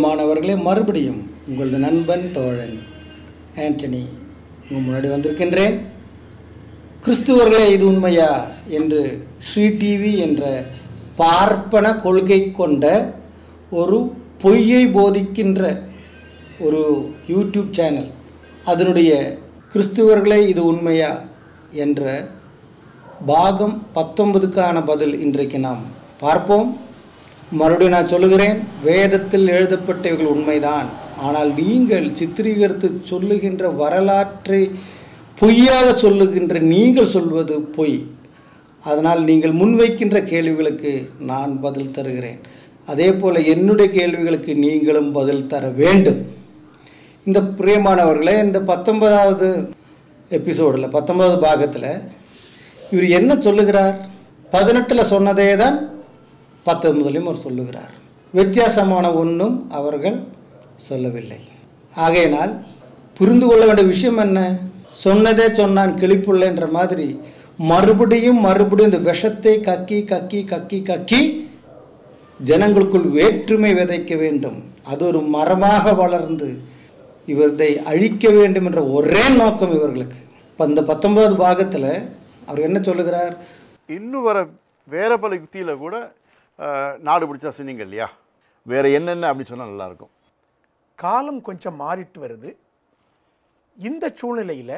பிரியமானவர்களே, மறுபடியும் உங்களது நண்பன் தோழன் ஆண்டனி உங்கள் முன்னாடி வந்திருக்கின்றேன். கிறிஸ்துவர்களே இது உண்மையா என்று ஸ்ரீ டிவி என்ற பார்ப்பன கொள்கை கொண்ட ஒரு பொய்யை போதிக்கின்ற ஒரு யூடியூப் சேனல், அதனுடைய கிறிஸ்துவர்களே இது உண்மையா என்ற பாகம் 19க்கான பதில் இன்றைக்கு நாம் பார்ப்போம். மறுபடியும் நான் சொல்லுகிறேன், வேதத்தில் எழுதப்பட்டவைகள் உண்மைதான். ஆனால் நீங்கள் சித்திரீகரித்து சொல்லுகின்ற வரலாற்றை பொய்யாக சொல்லுகின்ற நீங்கள் சொல்வது பொய். அதனால் நீங்கள் முன்வைக்கின்ற கேள்விகளுக்கு நான் பதில் தருகிறேன். அதே போல் என்னுடைய கேள்விகளுக்கு நீங்களும் பதில் தர வேண்டும். இந்த பிரியமானவர்களே, இந்த 19வது எபிசோடில் 19வது பாகத்தில் இவர் என்ன சொல்லுகிறார்? 18ல் சொன்னதே தான் 19லையும் அவர் சொல்லுகிறார். வித்தியாசமான ஒன்றும் அவர்கள் சொல்லவில்லை. ஆகையினால் புரிந்து கொள்ள வேண்டிய விஷயம் என்ன? சொன்னதே சொன்னான் கிளிப்புள்ள என்ற மாதிரி மறுபடியும் இந்த விஷத்தை கக்கி கக்கி கக்கி கக்கி ஜனங்களுக்குள் வேற்றுமை விதைக்க வேண்டும். அது ஒரு மரமாக வளர்ந்து இவரை அழிக்க வேண்டும் என்ற ஒரே நோக்கம் இவர்களுக்கு. இப்போ இந்த 19வது பாகத்தில் அவர் என்ன சொல்லுகிறார்? இன்னும் வேற பல யுக்தியில் கூட நாடு பிடிச்சா சொன்னீங்க இல்லையா, வேற என்னென்ன அப்படி சொன்னால் நல்லாயிருக்கும். காலம் கொஞ்சம் மாறிட்டு வருது. இந்த சூழ்நிலையில்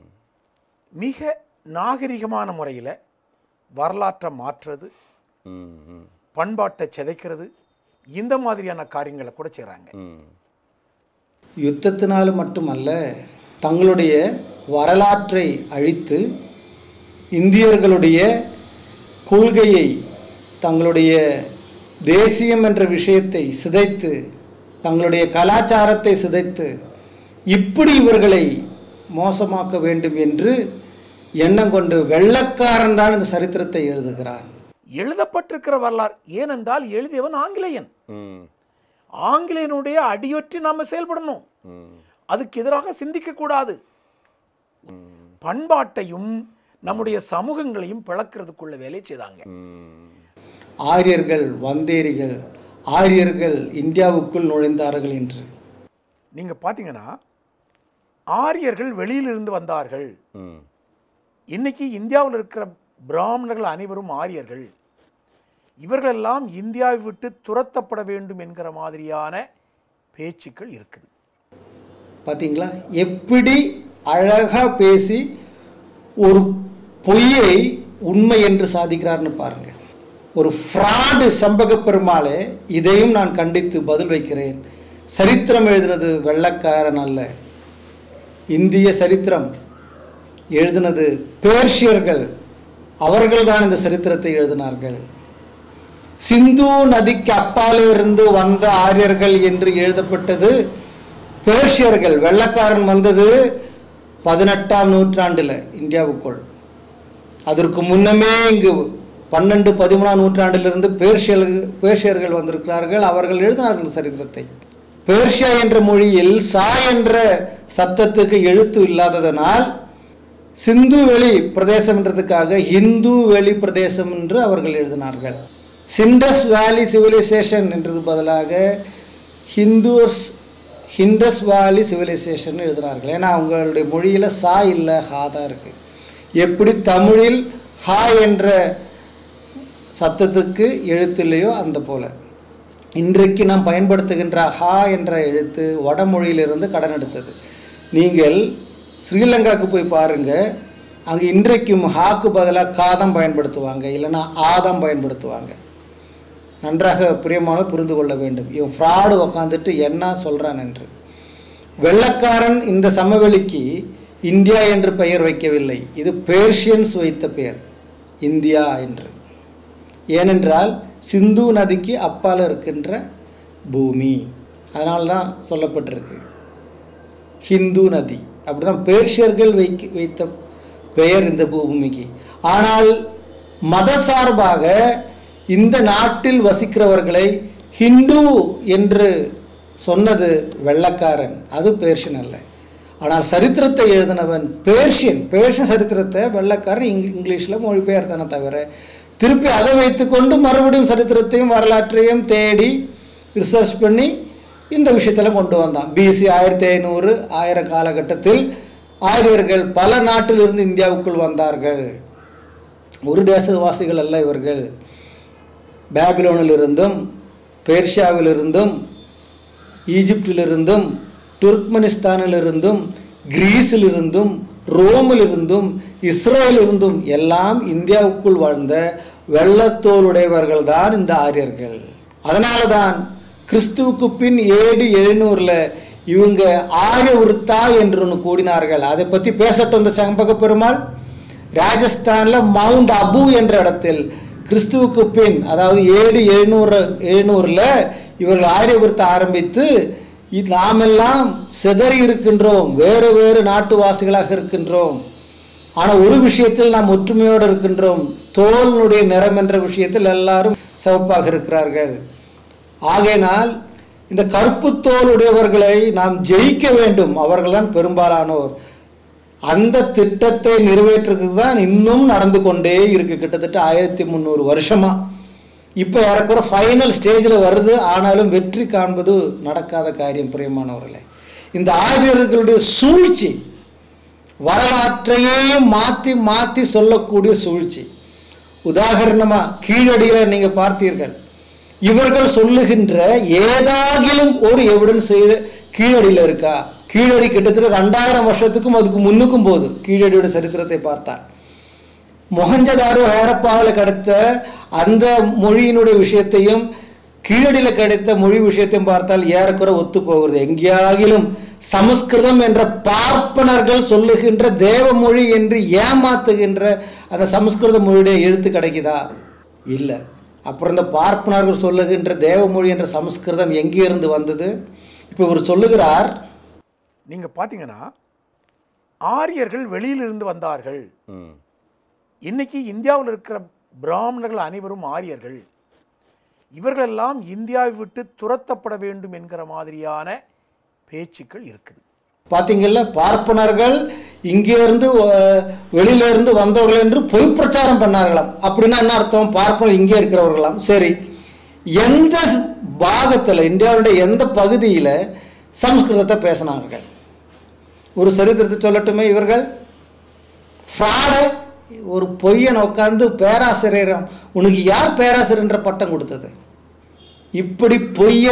மிக நாகரிகமான முறையில் வரலாற்றை மாற்றுறது, பண்பாட்டை சிதைக்கிறது, இந்த மாதிரியான காரியங்களை கூட செய்கிறாங்க. யுத்தத்தினால மட்டுமல்ல, தங்களுடைய வரலாற்றை அழித்து இந்தியர்களுடைய கொள்கையை, தங்களுடைய தேசியம் என்ற விஷயத்தை சிதைத்து, தங்களுடைய கலாச்சாரத்தை சிதைத்து இப்படி இவர்களை மோசமாக்க வேண்டும் என்று எண்ணம் கொண்டு வெள்ளைக்காரன் தான் இந்த சரித்திரத்தை எழுதுகிறான். எழுதப்பட்டிருக்கிற வரலாறு. ஏனென்றால் எழுதியவன் ஆங்கிலேயன். ஆங்கிலேயனுடைய அடியொற்றி நாம் செயல்படணும். அதுக்கு எதிராக சிந்திக்க கூடாது. பண்பாட்டையும் நம்முடைய சமூகங்களையும் பிளக்கிறதுக்குள்ள வேலை செய்தாங்க. ஆரியர்கள், வந்தேரிகள், ஆரியர்கள் இந்தியாவுக்குள் நுழைந்தார்கள் என்று நீங்க பாத்தீங்கன்னா, ஆரியர்கள் வெளியிலிருந்து வந்தார்கள். இன்னைக்கு இந்தியாவில் இருக்கிற பிராமணர்கள் அனைவரும் ஆரியர்கள். இவர்களெல்லாம் இந்தியாவை விட்டு துரத்தப்பட வேண்டும் என்கிற மாதிரியான பேச்சுக்கள் இருக்குது. பார்த்தீங்களா எப்படி அழகா பேசி ஒரு பொய்யை உண்மை என்று சாதிக்கிறார்னு பாருங்க. ஒரு ஃப்ராடு சம்பக பெருமாளே, இதையும் நான் கண்டித்து பதில் வைக்கிறேன். சரித்திரம் எழுதினது வெள்ளைக்காரன் அல்ல, இந்திய சரித்திரம் எழுதினது பேர்ஷியர்கள். அவர்கள்தான் இந்த சரித்திரத்தை எழுதினார்கள். சிந்து நதிக்கு அப்பாலே இருந்து வந்த ஆரியர்கள் என்று எழுதப்பட்டது பேர்ஷியர்கள். வெள்ளைக்காரன் வந்தது 18ஆம் நூற்றாண்டில் இந்தியாவுக்குள். அதற்கு முன்னமே இங்கு 12, 13ஆம் நூற்றாண்டிலிருந்து பேர்ஷியர்கள் வந்திருக்கிறார்கள். அவர்கள் எழுதினார்கள் சரித்திரத்தை. பேர்ஷியா என்ற மொழியில் சா என்ற சத்தத்துக்கு எழுத்து இல்லாததனால் சிந்து வெளி பிரதேசம் என்றதுக்காக ஹிந்து வெளி பிரதேசம் என்று அவர்கள் எழுதினார்கள். சிண்டஸ் வேலி சிவிலைசேஷன் என்றது பதிலாக ஹிண்டஸ் வேலி சிவிலைசேஷன் எழுதினார்கள். ஏன்னா அவங்களுடைய மொழியில் சா இல்லை, ஹா தான் இருக்குது. எப்படி தமிழில் ஹா என்ற சத்தத்துக்கு எழுத்து இல்லையோ அந்த போல் இன்றைக்கு நாம் பயன்படுத்துகின்ற ஹா என்ற எழுத்து வடமொழியிலிருந்து கடன் எடுத்தது. நீங்கள் ஸ்ரீலங்காவுக்கு போய் பாருங்கள், அங்கே இன்றைக்கும் ஹாக்கு பதிலாக காதம் பயன்படுத்துவாங்க, இல்லைன்னா ஆதம் பயன்படுத்துவாங்க. நன்றாக பிரியமான புரிந்து கொள்ள வேண்டும். இவன் ஃப்ராடு உக்காந்துட்டு என்ன சொல்கிறான் என்று. வெள்ளைக்காரன் இந்த சமவெளிக்கு இந்தியா என்று பெயர் வைக்கவில்லை. இது பேர்ஷியன்ஸ் வைத்த பெயர் இந்தியா என்று. ஏனென்றால் சிந்து நதிக்கு அப்பால் இருக்கின்ற பூமி, அதனால்தான் சொல்லப்பட்டிருக்கு ஹிந்து நதி. அப்படிதான் பேர்ஷியர்கள் வைத்த பெயர் இந்த பூமிக்கு. ஆனால் மத சார்பாக இந்த நாட்டில் வசிக்கிறவர்களை ஹிந்து என்று சொன்னது வெள்ளைக்காரன், அது பேர்ஷியன் அல்ல. ஆனால் சரித்திரத்தை எழுதினவன் பேர்ஷியன் சரித்திரத்தை வெள்ளைக்காரன் இங்கிலீஷில் மொழிபெயர்த்தானே தவிர திருப்பி அதை வைத்துக்கொண்டு மறுபடியும் சரித்திரத்தையும் வரலாற்றையும் தேடி ரிசர்ச் பண்ணி இந்த விஷயத்தெல்லாம் கொண்டு வந்தான். BC 1500 1000 காலகட்டத்தில் ஆரியர்கள் பல நாட்டிலிருந்து இந்தியாவுக்குள் வந்தார்கள். ஒரு தேசவாசிகள் அல்ல இவர்கள். பாபிலோனிலிருந்தும், பெர்ஷியாவிலிருந்தும், ஈஜிப்டிலிருந்தும், துர்க்மெனிஸ்தானிலிருந்தும், கிரீஸிலிருந்தும், ரோமிலிருந்தும், இஸ்ரேலிருந்தும் எல்லாம் இந்தியாவுக்குள் வாழ்ந்த வெள்ளத்தோலுடையவர்கள் தான் இந்த ஆரியர்கள். அதனால தான் கிறிஸ்துவுக்கு பின் AD 700 இவங்க ஆரிய விருத்தா என்று ஒன்று கூடினார்கள். அதை பற்றி பேசட்டும் இந்த சம்பக பெருமாள். ராஜஸ்தானில் மவுண்ட் அபு என்ற இடத்தில் கிறிஸ்துவுக்கு பின், அதாவது AD 700 இவர்கள் ஆரிய விருத்த ஆரம்பித்து நாமெல்லாம் சிதறி இருக்கின்றோம், வேறு வேறு நாட்டுவாசிகளாக இருக்கின்றோம். ஆனால் ஒரு விஷயத்தில் நாம் ஒற்றுமையோடு இருக்கின்றோம், தோலினுடைய நிறம் என்ற விஷயத்தில் எல்லாரும் சிவப்பாக இருக்கிறார்கள். ஆகையினால் இந்த கருப்பு தோலுடையவர்களை நாம் ஜெயிக்க வேண்டும். அவர்கள்தான் பெரும்பாலானோர். அந்த திட்டத்தை நிறைவேற்றுறதுக்கு தான் இன்னும் நடந்து கொண்டே இருக்கு. கிட்டத்தட்ட 1300 வருஷமா. இப்போ ஏறக்குற ஃபைனல் ஸ்டேஜில் வருது. ஆனாலும் வெற்றி காண்பது நடக்காத காரியம். பிரியமானவர்களே, இந்த ஆரியர்களுடைய சூழ்ச்சி வரலாற்றையே மாற்றி மாற்றி சொல்லக்கூடிய சூழ்ச்சி. உதாரணமாக கீழடியில் நீங்கள் பார்த்தீர்கள். இவர்கள் சொல்லுகின்ற ஏதாகிலும் ஒரு எவிடன்ஸ் கீழடியில் இருக்கா? கீழடி கிட்டத்தட்ட 2000 வருஷத்துக்கும் அதுக்கு முன்னுக்கும் போது கீழடியோட சரித்திரத்தை பார்த்தார். மொஹஞ்சதாரோ ஹரப்பாவில் கிடைத்த அந்த மொழியினுடைய விஷயத்தையும் கீழடியில் கிடைத்த மொழி விஷயத்தையும் பார்த்தால் ஏறக்குறை ஒத்து போகிறது. எங்கேயாகிலும் சமஸ்கிருதம் என்ற பார்ப்பனர்கள் சொல்லுகின்ற தேவ மொழி என்று ஏமாத்துகின்ற அந்த சமஸ்கிருத மொழியுடைய எழுத்து கிடைக்குதா? இல்லை. அப்புறம் இந்த பார்ப்பனர்கள் சொல்லுகின்ற தேவமொழி என்ற சமஸ்கிருதம் எங்கே இருந்து வந்தது? இப்போ இவர் சொல்லுகிறார், நீங்க பார்த்தீங்கன்னா ஆரியர்கள் வெளியிலிருந்து வந்தார்கள். இன்னைக்கு இந்தியாவில் இருக்கிற பிராமணர்கள் அனைவரும் ஆரியர்கள். இவர்களெல்லாம் இந்தியாவை விட்டு துரத்தப்பட வேண்டும் என்கிற மாதிரியான பேச்சுக்கள் இருக்குது. பார்த்தீங்கல்ல, பார்ப்பனர்கள் இங்கே இருந்து வெளியில இருந்து வந்தவர்கள் என்று பொய் பிரச்சாரம் பண்ணார்களாம். அப்படின்னா என்ன அர்த்தம்? பார்ப்பனர் இங்கே இருக்கிறவர்களாம். சரி, எந்த பாகத்தில், இந்தியாவுடைய எந்த பகுதியில் சமஸ்கிருதத்தை பேசினார்கள்? ஒரு சரித்திரத்தை சொல்லட்டுமே. இவர்கள் ஃப்ராடை, ஒரு பொய்யன் உட்காந்து பேராசிரியர், உனக்கு யார் பேராசிரியர் பட்டம் கொடுத்தது? இப்படி பொய்யை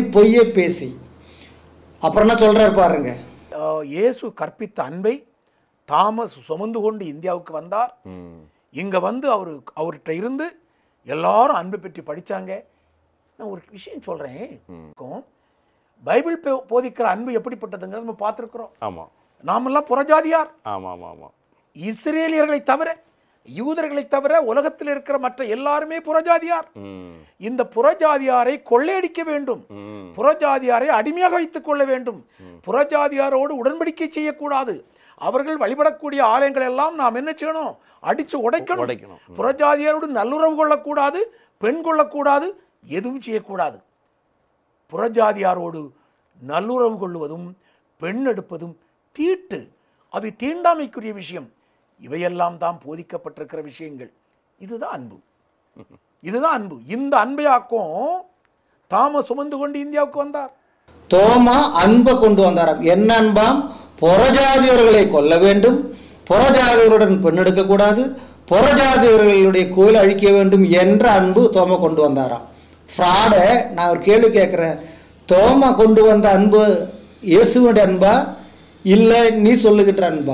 பேசி அப்புறம் என்ன சொல்றாரு பாருங்க. இயேசு கற்பித்த அன்பை தாமஸ் சுமந்து கொண்டு இந்தியாவுக்கு வந்தார். இங்க வந்து அவர்கிட்ட இருந்து எல்லாரும் அன்பை பற்றி படிச்சாங்க. நான் ஒரு விஷயம் சொல்றேன். பைபிள் போதிக்கிற அன்பு எப்படிப்பட்டதுங்கிறத நம்ம பார்த்துருக்கிறோம். ஆமா, நாமெல்லாம் புறஜாதியார். ஆமா ஆமா ஆமா. இஸ்ரேலியர்களை தவிர, யூதர்களை தவிர உலகத்தில் இருக்கிற மற்ற எல்லாருமே புறஜாதியார். இந்த புறஜாதியாரை கொள்ளையடிக்க வேண்டும், புறஜாதியாரை அடிமையாக வைத்துக் கொள்ள வேண்டும், புறஜாதியாரோடு உடன்படிக்கை செய்யக்கூடாது. அவர்கள் வழிபடக்கூடிய ஆலயங்கள் எல்லாம் நாம் என்ன செய்யணும்? அடிச்சு உடைக்கணும். புறஜாதியாரோடு நல்லுறவு கொள்ளக்கூடாது, பெண் கொள்ளக்கூடாது, எதுவும் செய்யக்கூடாது. புறஜாதியாரோடு நல்லுறவு கொள்வதும் பெண் எடுப்பதும் தீட்டு, அது தீண்டாமைக்குரிய விஷயம். இவையெல்லாம் தான் போதிக்கப்பட்டிருக்கிற விஷயங்கள். இதுதான் அன்பு, இதுதான் அன்பு. இந்த அன்பையாக்கும் தாமஸ் சுமந்து கொண்டு இந்தியாவுக்கு வந்தார். தோமா அன்பை கொண்டு வந்தாராம். என்ன அன்பாம்? புறஜாதியர்களை கொல்ல வேண்டும், புறஜாதியருடன் பெண் எடுக்கக்கூடாது, புறஜாதியர்களுடைய கோயில் அழிக்க வேண்டும் என்ற அன்பு தோமா கொண்டு வந்தாராம். ஃப்ராடை நான் ஒரு கேள்வி கேட்குறேன். தோமா கொண்டு வந்த அன்பு இயேசுவோட அன்பா இல்லை நீ சொல்லுகின்ற அன்பா?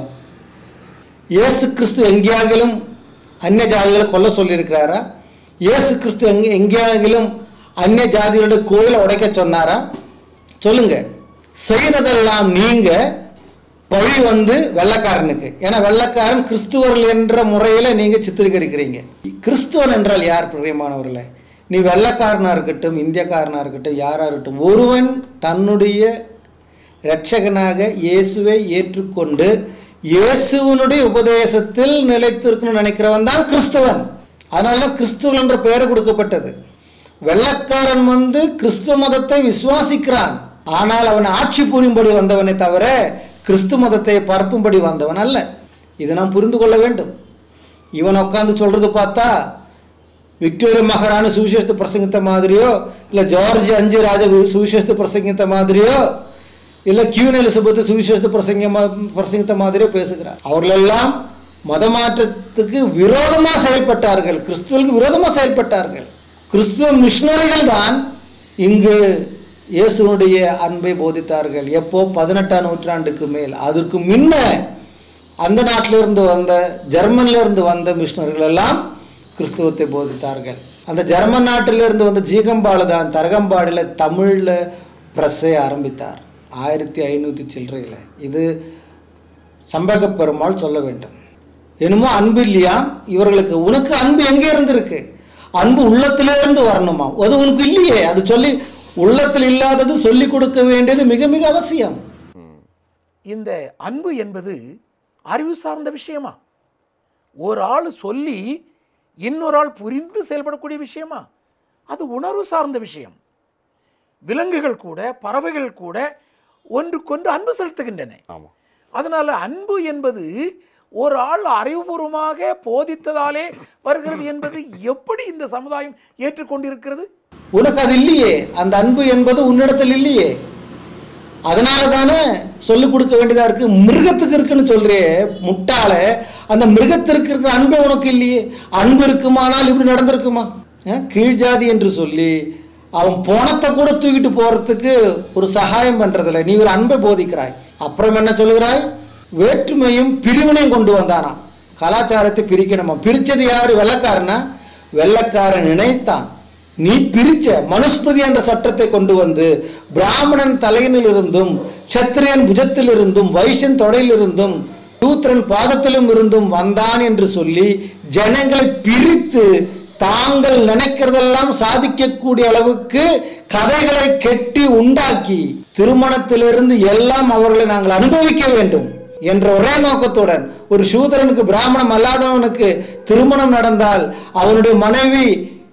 இயேசு கிறிஸ்து எங்கேயாகிலும் அந்நிய ஜாதிகளை கொல்ல சொல்லியிருக்கிறாரா? இயேசு கிறிஸ்து எங்கேயாகிலும் அந்நிய ஜாதிகளுடைய கோயிலை உடைக்க சொன்னாரா? சொல்லுங்க. செய்ததெல்லாம் நீங்க பழி வந்து வெள்ளைக்காரனுக்கு. ஏன்னா வெள்ளைக்காரன் கிறிஸ்துவர்கள் என்ற முறையில் நீங்க சித்தரிக்கிறீங்க. கிறிஸ்துவன் என்றால் யார்? பிரியமானவர்களே, நீ வெள்ளைக்காரனாக இருக்கட்டும், இந்தியக்காரனாக இருக்கட்டும், யாராக இருக்கட்டும், ஒருவன் தன்னுடைய இரட்சகனாக இயேசுவை ஏற்றுக்கொண்டு இயேசுவனுடைய உபதேசத்தில் நிலைத்திருக்கணும்னு நினைக்கிறவன் தான் கிறிஸ்துவன். அதனால தான் கிறிஸ்துவன் என்ற பெயர் கொடுக்கப்பட்டது. வெள்ளைக்காரன் வந்து கிறிஸ்துவ மதத்தை விசுவாசிக்கிறான், ஆனால் அவன் ஆட்சி புரியும்படி வந்தவனை தவிர கிறிஸ்து மதத்தை பரப்பும்படி வந்தவன் அல்ல. இதை நாம் புரிந்து கொள்ள வேண்டும். இவன் உட்காந்து சொல்றது பார்த்தா விக்டோரியா மகாராணி சுவிசேஷத்தை பிரசங்கித்த மாதிரியோ, இல்லை ஜார்ஜ் 5 ராஜா சுவிசேஷத்தை பிரசங்கித்த மாதிரியோ, இல்லை கியூன் எலிசபெத் சுவிசேஷத்தை பிரசங்கித்த மாதிரியோ பேசுகிறார். அவர்களெல்லாம் மதமாற்றத்துக்கு விரோதமாக செயல்பட்டார்கள், கிறிஸ்துவுக்கு விரோதமாக செயல்பட்டார்கள். கிறிஸ்துவ மிஷனரிகள் தான் இங்கு இயேசுனுடைய அன்பை போதித்தார்கள். எப்போ? 18ஆம் நூற்றாண்டுக்கு மேல். அதற்கு முன்ன அந்த நாட்டிலிருந்து வந்த, ஜெர்மனிலிருந்து வந்த மிஷனரிகள் எல்லாம் கிறிஸ்துவத்தை போதித்தார்கள். அந்த ஜெர்மன் நாட்டிலிருந்து வந்த ஜீகம்பாடு தான் தரகம்பாடில் தமிழில் பிரஸ்ஸை ஆரம்பித்தார் 1500 சில்லறையில். இது சம்பக பெருமாள் சொல்ல வேண்டும். என்னமோ அன்பு இல்லையா இவர்களுக்கு? உனக்கு அன்பு எங்கே இருந்திருக்கு? அன்பு உள்ளத்திலிருந்து வரணுமா? அது உனக்கு இல்லையே. அது சொல்லி, உள்ளத்தில் இல்லாதது சொல்லிக் கொடுக்க வேண்டியது மிக மிக அவசியம். இந்த அன்பு என்பது அறிவு சார்ந்த விஷயமா? ஒரு ஆள் சொல்லி இன்னொரு ஆள் புரிந்து செயல்படக்கூடிய விஷயமா? அது உணர்வு சார்ந்த விஷயம். விலங்குகள் கூட, பறவைகள் கூட ஒன்றுக்கொன்று அன்பு செலுத்துகின்றன. அதனால அன்பு என்பது ஒரு ஆள் அறிவுபூர்வமாக போதித்ததாலே வருகிறது என்பது எப்படி இந்த சமுதாயம் ஏற்றுக்கொண்டிருக்கிறது? உனக்கு அது இல்லையே. அந்த அன்பு என்பது உன்னிடத்தில் இல்லையே. அதனால தானே சொல்லிக் கொடுக்க வேண்டியதா இருக்கு. மிருகத்துக்கு இருக்குன்னு சொல்றே முட்டாள, அந்த மிருகத்திற்கு இருக்கிற அன்பு உனக்கு இல்லையே. அன்பு இருக்குமானால் இப்படி நடந்திருக்குமா? கீழ் ஜாதி என்று சொல்லி அவன் போனத்தை கூட தூக்கிட்டு போறதுக்கு ஒரு சகாயம் பண்றதில்லை. நீ ஒரு அன்பை போதிக்கிறாய். அப்புறம் என்ன சொல்லுகிறாய்? வேற்றுமையும் பிரிவினையும் கொண்டு வந்தானா. கலாச்சாரத்தை பிரிக்கணுமா? பிரிச்சது யாரு? வெள்ளக்காரனா? வெள்ளக்காரன் நினைத்தான். நீ பிரிச்ச. மனுஸ்மிருதி என்ற சட்டத்தை கொண்டு வந்து பிராமணன் தலையினில் இருந்தும், சத்திரியன் புஜத்தில் இருந்தும், வைஷ்யன் தொடையில் இருந்தும், சூத்திரன் பாதத்திலும் இருந்தும் வந்தான் என்று சொல்லி ஜனங்களை பிரித்து தாங்கள் நினைக்கிறதெல்லாம் சாதிக்கக்கூடிய அளவுக்கு கதைகளை கெட்டி உண்டாக்கி திருமணத்திலிருந்து எல்லாம் அவர்களை நாங்கள் அனுபவிக்க வேண்டும் என்ற ஒரே நோக்கத்துடன் ஒரு சூத்திரனுக்கு, பிராமணம் அல்லாதவனுக்கு திருமணம் நடந்தால் அவனுடைய மனைவி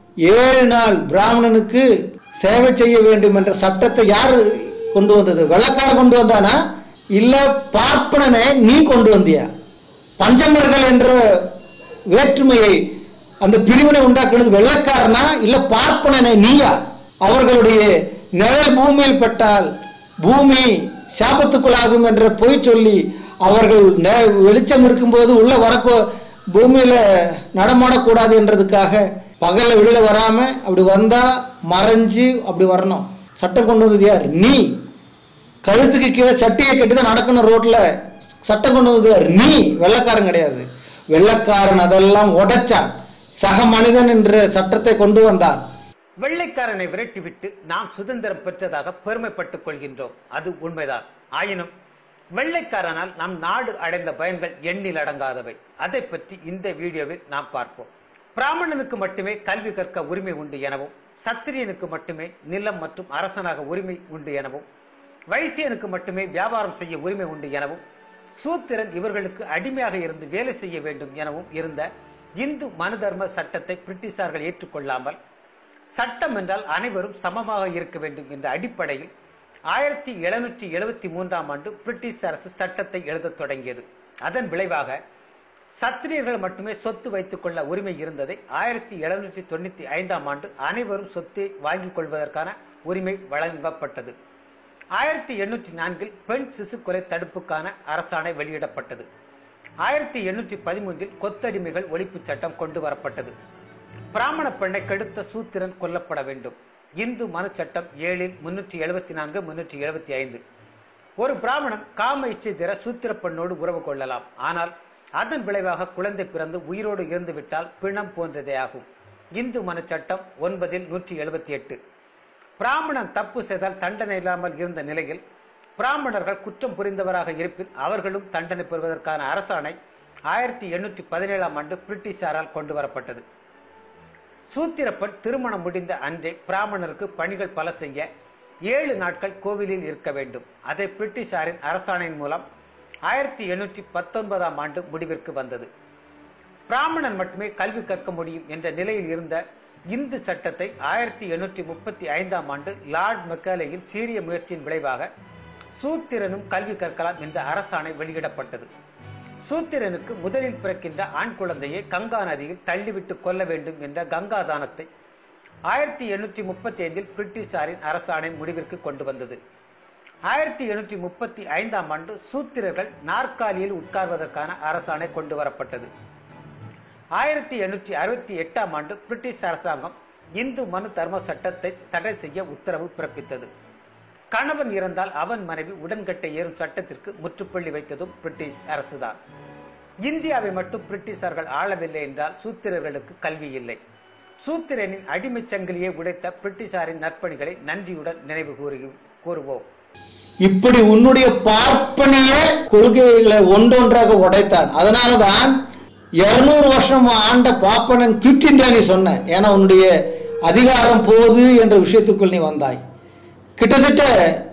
7 நாள் பிராமணனுக்கு சேவை செய்ய வேண்டும் என்ற சட்டத்தை யார் கொண்டு வந்தது? வெள்ளக்கார கொண்டு வந்தானா? இல்ல பார்ப்பனனை நீ கொண்டு வந்தியா? பஞ்சமர்கள் என்ற வேற்றுமையை, அந்த பிரிவினை உண்டாக்குனது வெள்ளக்காரனா இல்ல பார்ப்பனனை நீயா? அவர்களுடைய நிழல் பூமியில் பட்டால் பூமி சாபத்துக்குள்ளாகும் என்ற பொய் சொல்லி அவர்கள் வெளிச்சம் இருக்கும்போது உள்ள வரக்கோ பூமியில நடமாடக்கூடாது என்றதுக்காக பகல்ல வெளியில வராம அப்படி வந்தா மறைஞ்சு அப்படி வரணும். சட்டம் கொண்டு வந்தது யார்? நீ. கழுத்துக்கு கீழே சட்டியை கட்டிதான் நடக்கணும் ரோட்ல. சட்டம் கொண்டு வந்தது யார்? நீ. வெள்ளக்காரன் கிடையாது. வெள்ளக்காரன் அதெல்லாம் உடைச்சான். சக மனிதன் என்ற சட்டத்தை கொண்டு வந்தான். வெள்ளைக்காரனை விரட்டிவிட்டு நாம் சுதந்திரம் பெற்றதாக பெருமைப்பட்டுக் கொள்கின்றோம். அது உண்மைதான். ஆயினும் வெள்ளைக்காரனால் நம் நாடு அடைந்த பயன்கள் எண்ணில் அடங்காதவை. அதை பற்றி இந்த வீடியோவில் நாம் பார்ப்போம். பிராமணனுக்கு மட்டுமே கல்வி கற்க உரிமை உண்டு எனவும், சத்திரியனுக்கு மட்டுமே நிலம் மற்றும் அரசனாக உரிமை உண்டு எனவும், வைசியனுக்கு மட்டுமே வியாபாரம் செய்ய உரிமை உண்டு எனவும், சூத்திரன் இவர்களுக்கு அடிமையாக இருந்து வேலை செய்ய வேண்டும் எனவும் இருந்த இந்து மனு தர்ம சட்டத்தை பிரிட்டிஷார்கள் ஏற்றுக்கொள்ளாமல், சட்டம் என்றால் அனைவரும் சமமாக இருக்க வேண்டும் என்ற அடிப்படையில் 1773ஆம் ஆண்டு பிரிட்டிஷ் அரசு சட்டத்தை எழுத தொடங்கியது. அதன் விளைவாக சத்திரியர்கள் மட்டுமே சொத்து வைத்துக் கொள்ள உரிமை இருந்ததை 1795ஆம் ஆண்டு அனைவரும் சொத்தை வாங்கிக் கொள்வதற்கான உரிமை வழங்கப்பட்டது. 1804இல் பெண் சிசு கொலை தடுப்புக்கான அரசாணை வெளியிடப்பட்டது. 1813இல் கொத்தடிமைகள் ஒழிப்பு சட்டம் கொண்டு வரப்பட்டது. பிராமண பெண்ணை கெடுத்த சூத்திரன் கொல்லப்பட வேண்டும். இந்து மனு சட்டம் 7இல் 374, 375 ஒரு பிராமணன் காம இச்சை தர சூத்திர பெண்ணோடு உறவு கொள்ளலாம். ஆனால் அதன் விளைவாக குழந்தை பிறந்து உயிரோடு இருந்துவிட்டால் பிணம் போன்றதே ஆகும். இந்து மனு சட்டம் 9இல் 178 பிராமணன் தப்பு செய்தால் தண்டனை இல்லாமல் இருந்த நிலையில் பிராமணர்கள் குற்றம் புரிந்தவராக இருப்பின் அவர்களும் தண்டனை பெறுவதற்கான அரசாணை 1817ஆம் ஆண்டு பிரிட்டிஷாரால் கொண்டு வரப்பட்டது. சூத்திரப்பெண் திருமணம் முடிந்த அன்றே பிராமணருக்கு பணிகள் பல செய்ய 7 நாட்கள் கோவிலில் இருக்க வேண்டும். அதை பிரிட்டிஷாரின் அரசாணையின் மூலம் 1819ஆம் ஆண்டு முடிவிற்கு வந்தது. பிராமணன் மட்டுமே கல்வி கற்க முடியும் என்ற நிலையில் இருந்த இந்து சட்டத்தை 1835ஆம் ஆண்டு லார்ட் மெக்காலேயின் சீரிய முயற்சியின் விளைவாக சூத்திரனும் கல்வி கற்கலாம் என்ற அரசாணை வெளியிடப்பட்டது. சூத்திரனுக்கு முதலில் பிறக்கின்ற ஆண் குழந்தையை கங்கா நதியில் தள்ளிவிட்டு கொல்ல வேண்டும் என்ற கங்கா தானத்தை 1835 பிரிட்டிஷாரின் அரசாணை முடிவிற்கு கொண்டு வந்தது. 1835ஆம் ஆண்டு சூத்திரர்கள் நாற்காலியில் உட்கார்வதற்கான அரசாணை கொண்டு வரப்பட்டது. 1868ஆம் ஆண்டு பிரிட்டிஷ் அரசாங்கம் இந்து மனு தர்ம சட்டத்தை தடை செய்ய உத்தரவு பிறப்பித்தது. கணவன் இறந்தால் அவன் மனைவி உடன்கட்டை ஏறும் சட்டத்திற்கு முற்றுப்புள்ளி வைத்ததும் பிரிட்டிஷ் அரசுதான். இந்தியாவை மட்டும் பிரிட்டிஷார்கள் ஆளவில்லை என்றால் சூத்திரர்களுக்கு கல்வி இல்லை. சூத்திரனின் அடிமை சங்கிலியை உடைத்த பிரிட்டிஷாரின் நற்பணிகளை நன்றியுடன் நினைவு கூறுவோம். இப்படி உன்னுடைய பார்ப்பனிய கொள்கைகளை ஒன்றொன்றாக உடைத்தான். அதனாலதான் 200 வருஷம் ஆண்ட பாப்பனன் குவிட் இந்தியா நீ சொன்ன. ஏன்னா உன்னுடைய அதிகாரம் போது என்ற விஷயத்துக்குள் நீ வந்தாய். கிட்டத்தட்ட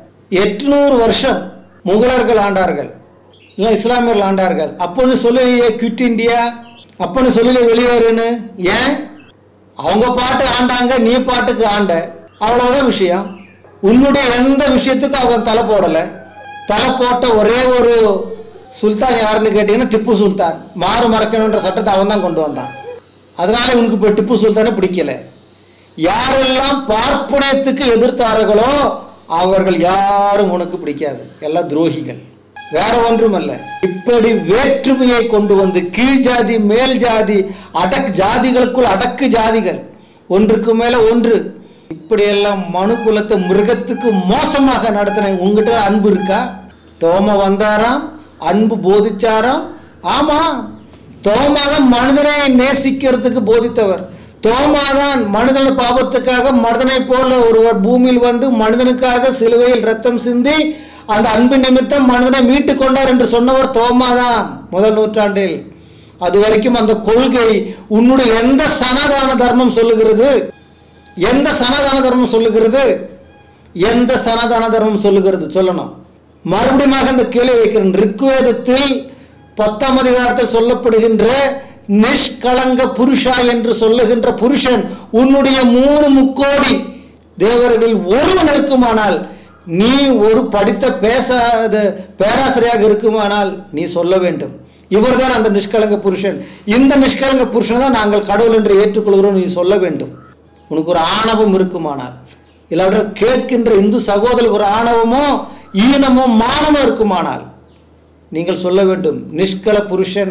800 வருஷம் முகலர்கள் ஆண்டார்கள், இல்லை இஸ்லாமியர்கள் ஆண்டார்கள். அப்போது சொல்லலையே குவிட் இந்தியா, அப்போன்னு சொல்லல வெளியேறுன்னு. ஏன்? அவங்க பாட்டு ஆண்டாங்க, நீ பாட்டுக்கு ஆண்ட, அவ்வளவுதான் விஷயம். உன்னுடைய எந்த விஷயத்துக்கும் அவன் தலை போடலை. தலை போட்ட ஒரே ஒரு சுல்தான் யாருன்னு கேட்டீங்கன்னா டிப்பு சுல்தான். மாறு மறக்கணுன்ற சட்டத்தை அவன் தான் கொண்டு வந்தான். அதனால உனக்கு இப்போ டிப்பு சுல்தானே பிடிக்கல. யாரெல்லாம் பார்ப்பனத்துக்கு எதிர்த்தார்களோ அவர்கள் யாரும் உனக்கு பிடிக்காது, எல்லாம் துரோகிகள், வேற ஒன்றுமல்ல. இப்படி வேற்றுமையை கொண்டு வந்து கீழ் ஜாதி மேல் ஜாதி ஜாதிகளுக்குள் அடக்கு ஜாதிகள் ஒன்றுக்கு மேல ஒன்று, இப்படியெல்லாம் மனு குலத்தை மிருகத்துக்கு மோசமாக நடத்தின உங்ககிட்ட அன்பு இருக்கா? தோம வந்தாராம், அன்பு போதிச்சாராம். ஆமா, தோமாதான் மனிதனை நேசிக்கிறதுக்கு போதித்தவர். தோமாதான் மனிதன பாவத்துக்காக மனிதனை போல ஒருவர் பூமியில் வந்து மனிதனுக்காக சிலுவையில் ரத்தம் சிந்தி அந்த அன்பு நிமித்தம் மனிதனை மீட்டு கொண்டார் என்று சொன்னவர் தோமாதான் முதல் நூற்றாண்டில். அது வரைக்கும் அந்த கொள்கை உன்னுடைய எந்த சனாதன தர்மம் சொல்லுகிறது? எந்த சனாதன தர்மம் சொல்லுகிறது? எந்த சனாதன தர்மம் சொல்லுகிறது? சொல்லணும். மறுபடியும் அந்த கேள்வி வைக்கிறேன். ரிக்வேதத்தில் 10ஆம் அதிகாரத்தில் சொல்லப்படுகின்ற நிஷ்கலங்க புருஷா என்று சொல்லுகின்ற புருஷன் உன்னுடைய 3 முக்கோடி தேவர்களில் ஒருவன் இருக்குமானால், நீ ஒரு படித்த பேசாத பேராசிரியாக இருக்குமானால் நீ சொல்ல வேண்டும், இவர்தான் அந்த நிஷ்கலங்க புருஷன், இந்த நிஷ்கலங்க புருஷனை தான் நாங்கள் கடவுள் என்று ஏற்றுக்கொள்கிறோம், நீ சொல்ல வேண்டும். உனக்கு ஒரு ஆணவம் இருக்குமானால், இல்லாவிட்டால் கேட்கின்ற இந்து சகோதரருக்கு ஒரு ஆணவமோ ஈனமோ மானமோ இருக்குமானால் நீங்கள் சொல்ல வேண்டும். நிஷ்கல புருஷன்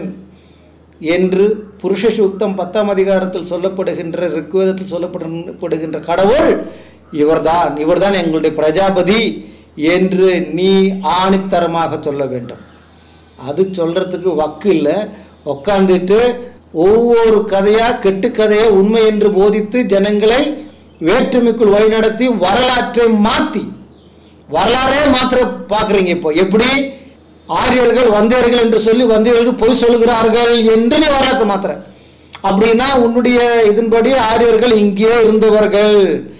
என்று புருஷ சூக்தம் 10ஆம் அதிகாரத்தில் சொல்லப்படுகின்ற ரிக்வேதத்தில் சொல்லப்படுகின்ற கடவுள் இவர்தான், இவர்தான் எங்களுடைய பிரஜாபதி என்று நீ ஆணித்தரமாக சொல்ல வேண்டும். அது சொல்றதுக்கு வக்கு இல்லை. உட்காந்துட்டு ஒவ்வொரு கதையா கெட்டுக்கதையை உண்மை என்று போதித்து ஜனங்களை வேற்றுமைக்குள் வழிநடத்தி வரலாற்றை மாற்றி வரலாறே மாற்ற பார்க்குறீங்க. இப்போ எப்படி ஆரியர்கள் வந்தேர்கள் என்று சொல்லி வந்தேர்கள் பொய் சொல்லுகிறார்கள் என்று நீ வரலாற்றை மாத்திர. அப்படின்னா உன்னுடைய இதன்படி ஆரியர்கள் இங்கே இருந்தவர்கள்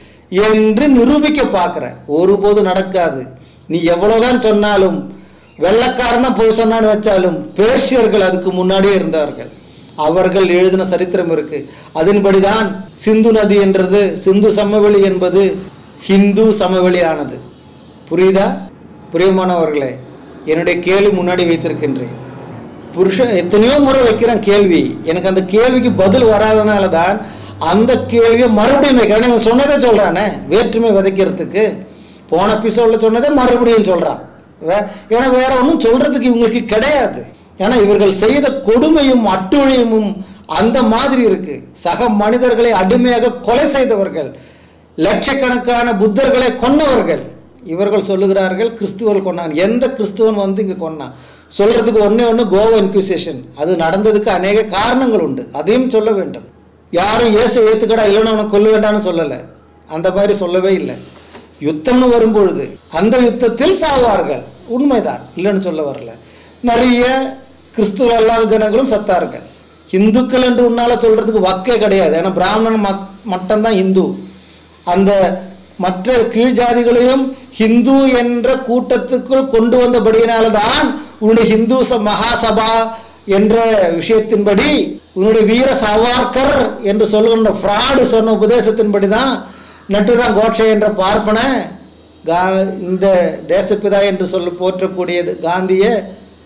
என்று நிரூபிக்க பார்க்குற. ஒருபோது நடக்காது. நீ எவ்வளவுதான் சொன்னாலும், வெள்ளக்காரன் தான் பொய் சொன்னான்னு வச்சாலும், பேர்ஷியர்கள் அதுக்கு முன்னாடியே இருந்தார்கள். அவர்கள் எழுதின சரித்திரம் இருக்கு. அதன்படிதான் சிந்து நதி என்றது, சிந்து சமவெளி என்பது ஹிந்து சமவெளி ஆனது. புரியுதா? பிரியமானவர்களே, என்னுடைய கேள்வி முன்னாடி வைத்திருக்கின்றேன். புருஷன் எத்தனையோ முறை வைக்கிறேன் கேள்வி, எனக்கு அந்த கேள்விக்கு பதில் வராதனால தான் அந்த கேள்வியை மறுபடியும் வைக்கிறேன். இவன் சொன்னதே சொல்றானே, வேற்றுமை விதைக்கிறதுக்கு போன எபிசோட்ல சொன்னதே மறுபடியும் சொல்றான். ஏன்னா வேற ஒன்றும் சொல்றதுக்கு இவங்களுக்கு கிடையாது. ஏன்னா இவர்கள் செய்த கொடுமையும் அட்டுழியமும் அந்த மாதிரி இருக்கு. சக மனிதர்களை அடிமையாக கொலை செய்தவர்கள், லட்சக்கணக்கான புத்தர்களை கொன்னவர்கள். இவர்கள் சொல்லுகிறார்கள் கிறிஸ்துவர்கள் கொன்னாங்க. எந்த கிறிஸ்துவன் வந்து இங்கே கொன்னான்? சொல்றதுக்கு ஒன்று கோவா இன்குவிசேஷன். அது நடந்ததுக்கு அநேக காரணங்கள் உண்டு, அதையும் சொல்ல வேண்டும். யாரும் இயேசு ஏத்துக்கடா இல்லைன்னு அவனை கொல்ல வேண்டாம்னு சொல்லலை, அந்த மாதிரி சொல்லவே இல்லை. யுத்தம்னு வரும்பொழுது அந்த யுத்தத்தில் சாவார்கள், உண்மைதான், இல்லைன்னு சொல்ல வரல. நிறைய கிறிஸ்துவ அல்லாத ஜனங்களும் சத்தார்கள். இந்துக்கள் என்று உன்னால சொல்றதுக்கு வக்கே கிடையாது. ஏன்னா பிராமணன் மட்டும்தான் இந்து. அந்த மற்ற கீழ் ஜாதிகளையும் ஹிந்து என்ற கூட்டத்துக்குள் கொண்டு வந்தபடியினால்தான் உன்னுடைய ஹிந்து மகாசபா என்ற விஷயத்தின்படி, உன்னுடைய வீர சாவார்கர் என்று சொல்லுகின்ற ஃப்ராடு சொன்ன உபதேசத்தின்படி தான் நட்டுராம் கோட்சே என்ற பார்ப்பன இந்த தேசப்பிதா என்று போற்றக்கூடியது காந்தியை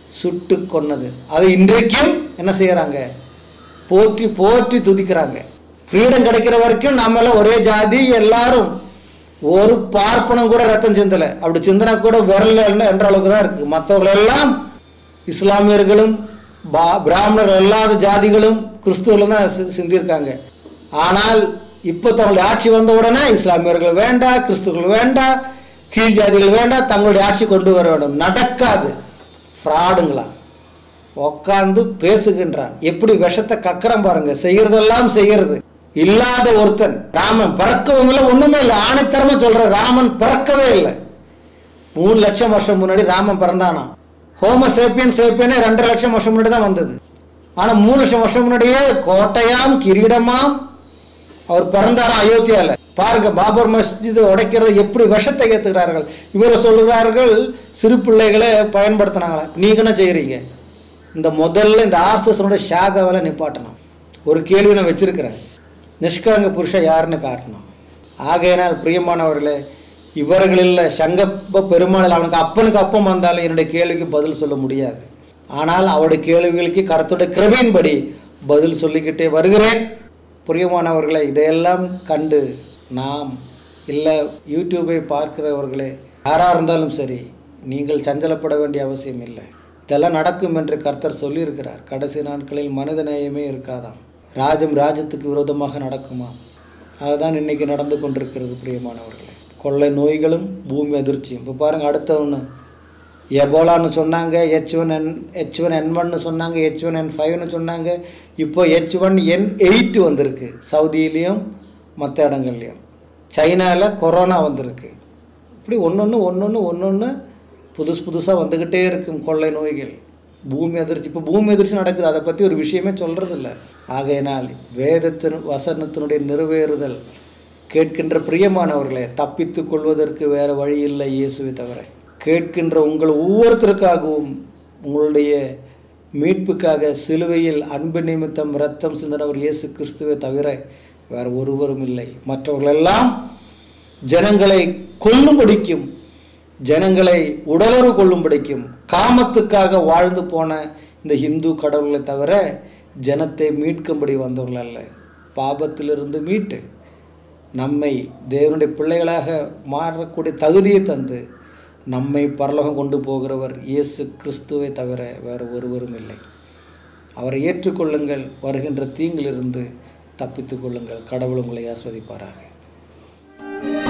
சுட்டு கொன்னது. அதை இன்றைக்கும் என்ன செய்கிறாங்க? போற்றி போற்றி துதிக்கிறாங்க. ஃப்ரீடம் கிடைக்கிற வரைக்கும் நம்மளாம் ஒரே ஜாதி, எல்லாரும் ஒரு பார்ப்பனம் கூட ரத்தம் சிந்தலை. அப்படி சிந்தனை கூட விரல என்ற அளவுக்கு தான் இருக்குது. மற்றவர்களெல்லாம் இஸ்லாமியர்களும் பிராமணர்கள் அல்லாத ஜாதிகளும் கிறிஸ்துவர்களும் தான் சிந்தியிருக்காங்க. ஆனால் இப்போ தங்களுடைய ஆட்சி வந்த உடனே இஸ்லாமியர்கள் வேண்டாம், கிறிஸ்துவர்கள் வேண்டாம், கீழ் ஜாதிகள் வேண்டாம், தங்களுடைய ஆட்சி கொண்டு வர வேண்டும். நடக்காது. ஃப்ராடுங்களா உக்காந்து பேசுகின்றான். எப்படி விஷத்தை கக்கறம் பாருங்க. செய்யறதெல்லாம் செய்யறது. இல்லாத ஒருத்தன் ராமன் பிறக்கவும் இல்லை, ஒண்ணுமே இல்லை. ஆணைத்தரமா சொல்ற ராமன் பிறக்கவே இல்லை. 3 லட்சம் வருஷம் முன்னாடி ராமன் பிறந்தானா? ஹோமோ சேப்பியன் 2.5 லட்சம் வருஷம் முன்னாடி தான் வந்தது. ஆனா 3 லட்சம் வருஷம் முன்னாடியே கோட்டையாம் கிரீடமாம் அவர் பிறந்தாராம் அயோத்தியால. பாருங்க, பாபர் மஸ்ஜித் உடைக்கிறது எப்படி விஷத்தை ஏத்துக்கிறார்கள். இவரை சொல்லுகிறார்கள் சிறு பிள்ளைகளை பயன்படுத்தினாங்களா. நீங்க என்ன செய்யறீங்க? இந்த முதல்ல இந்த ஆர்எஸ்எஸ் ஷாகாவில் நிப்பாட்டணும். ஒரு கேள்வி நான் வச்சிருக்கிறேன். நிஷ்காங்க புருஷன் யாருன்னு காட்டணும். ஆகையினால் பிரியமானவர்களே, இவர்களில் சங்கப்ப பெருமாள் அவனுக்கு அப்பனுக்கு அப்பம் வந்தாலும் என்னுடைய கேள்விக்கு பதில் சொல்ல முடியாது. ஆனால் அவருடைய கேள்விகளுக்கு கர்த்தருடைய கிருபையின்படி பதில் சொல்லிக்கிட்டே வருகிறேன். பிரியமானவர்களை, இதையெல்லாம் கண்டு நாம் இல்லை யூடியூபை பார்க்கிறவர்களே யாராக இருந்தாலும் சரி, நீங்கள் சஞ்சலப்பட வேண்டிய அவசியம் இல்லை. இதெல்லாம் நடக்கும் என்று கர்த்தர் சொல்லியிருக்கிறார். கடைசி நாட்களில் மனித நேயமே இருக்காதாம். ராஜ்யத்துக்கு விரோதமாக நடக்குமா? அதுதான் இன்னைக்கு நடந்து கொண்டிருக்கிறது. பிரியமானவர்களே, கொள்ளை நோய்களும் பூமி அதிர்ச்சியும். இப்போ பாருங்கள், அடுத்த ஒன்று எபோலான்னு சொன்னாங்க, H1N1 சொன்னாங்க, H1N5 சொன்னாங்க. இப்போ H1N8 வந்திருக்கு. சவுதியிலையும் மற்ற இடங்கள்லையும். சைனாவில் கொரோனா வந்திருக்கு. இப்படி ஒன்று புதுசாக வந்துக்கிட்டே இருக்கும் கொள்ளை நோய்கள், பூமி அதிர்ச்சி. இப்போ பூமி அதிர்ச்சி நடக்குது, அதை பற்றி ஒரு விஷயமே சொல்கிறதில்ல. ஆகையினால் வேதத்தின் வசனத்தினுடைய நிறைவேறுதல் கேட்கின்ற பிரியமானவர்களே, தப்பித்து கொள்வதற்கு வேறு வழி இல்லை இயேசுவை தவிர. கேட்கின்ற உங்கள் ஒவ்வொருத்தருக்காகவும், உங்களுடைய மீட்புக்காக சிலுவையில் அன்பு நிமித்தம் இரத்தம் சிந்தினவர் இயேசு கிறிஸ்துவை தவிர வேறு ஒருவரும் இல்லை. மற்றவர்களெல்லாம் ஜனங்களை கொல்லும்படிக்கும், ஜனங்களை உடலுறவு கொள்ளும்படிக்கும், காமத்துக்காக வாழ்ந்து போன இந்த இந்து கடவுளை தவிர ஜனத்தை மீட்கும்படி வந்தவர்கள் அல்ல. பாபத்திலிருந்து மீட்டு நம்மை தேவனுடைய பிள்ளைகளாக மாறக்கூடிய தகுதியை தந்து நம்மை பரலோகம் கொண்டு போகிறவர் இயேசு கிறிஸ்துவை தவிர வேறு ஒருவரும் இல்லை. அவரை ஏற்றுக்கொள்ளுங்கள். வருகின்ற தீங்கிலிருந்து தப்பித்துக் கொள்ளுங்கள். கடவுள் உங்களை ஆஸ்வதிப்பாராக.